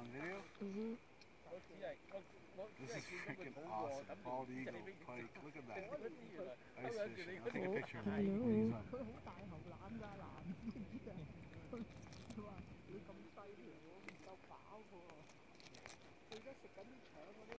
on video? Mhm. This is freaking awesome. Bald eagle, pike. Look at that. Ice fishing. I'll take a picture of that. He's on. 佢好大喉腩㗎，男知唔知啊？佢話你咁細條，唔夠飽喎。佢而家食緊啲腸嗰啲。